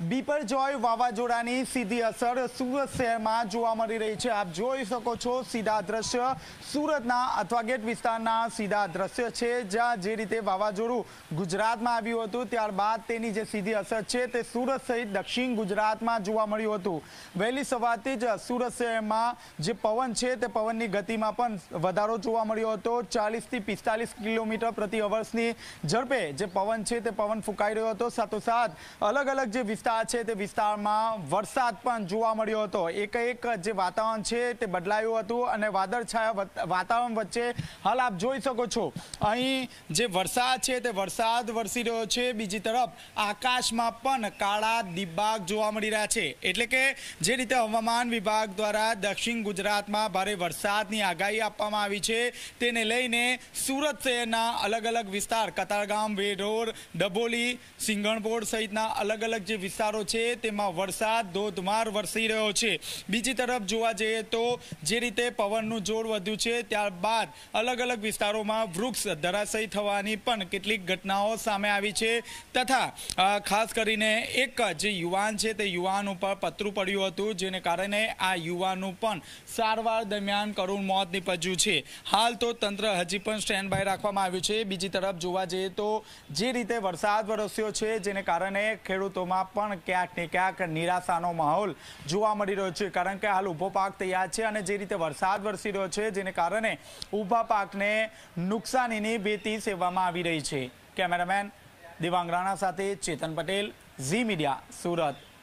બીપરજોય વાવાઝોડાની સીધી અસર સુરત શહેરમાં જોવા મળી રહી છે। આપ જોઈ શકો છો સીધા દ્રશ્ય સુરતના અથવા ગેટ વિસ્તારના સીધા દ્રશ્ય છે, જ્યાં જે રીતે વાવાઝોડું ગુજરાતમાં આવ્યું હતું ત્યારબાદ તેની જે સીધી અસર છે તે સુરત સહિત દક્ષિણ ગુજરાતમાં જોવા મળ્યું હતું। વહેલી સવારથી જ સુરત શહેરમાં જે પવન છે તે પવનની ગતિમાં પણ વધારો જોવા મળ્યો હતો। 40 થી 45 કિલોમીટર પ્રતિ અવર્સની ઝડપે જે પવન છે તે પવન ફૂંકાઈ રહ્યો હતો। સાથોસાથ અલગ અલગ જે વિસ્તાર છે તે વિસ્તારમાં વરસાદ પણ જોવા મળ્યો હતો। એક જે વાતાવરણ છે તે બદલાયું હતું અને વાદળછાયા વાતાવરણ વચ્ચે હાલ આપ જોઈ શકો છો અહીં જે વરસાદ છે તે વરસાદ વરસી રહ્યો છે। બીજી તરફ આકાશમાં પણ કાળા ડિબાગ જોવા મળી રહ્યા છે, એટલે કે જે રીતે હવામાન વિભાગ દ્વારા દક્ષિણ ગુજરાતમાં ભારે વરસાદની આગાહી આપવામાં આવી છે તેને લઈને સુરત શહેરના અલગ અલગ વિસ્તાર કતારગામ, વેઢોર, ડભોલી, સિંગણપોર સહિતના અલગ અલગ જે વિસ્તારો છે તેમાં વરસાદ ધોધમાર વરસી રહ્યો છે। બીજી તરફ જોવા જઈએ તો જે રીતે પવનનું જોર વધ્યું છે ત્યારબાદ અલગ અલગ વિસ્તારોમાં વૃક્ષ ધરાશયી થવાની પણ કેટલીક ઘટનાઓ સામે આવી છે તથા ખાસ કરીને એક જે યુવાન છે તે યુવાન ઉપર પતરું પડ્યું હતું, જેને કારણે આ યુવાનનું પણ સારવાર દરમિયાન કરુણ મોત નીપજ્યું છે। હાલ તો તંત્ર હજી પણ સ્ટેન્ડ બાય રાખવામાં આવ્યું છે। બીજી તરફ જોવા જઈએ તો જે રીતે વરસાદ વરસ્યો છે જેને કારણે ખેડૂતોમાં પણ ક્યાંક ને ક્યાંક નિરાશાનો માહોલ જોવા મળી રહ્યો છે, કારણ કે હાલ ઊભો પાક તૈયાર છે અને જે રીતે વરસાદ વરસી રહ્યો છે જેને કારણે ઊભા પાકને નુકસાનીની ભીતિ સેવવામાં આવી રહી છે। કેમેરામેન દિવાંગ રાણા સાથે ચેતન પટેલ, ઝી મીડિયા, સુરત।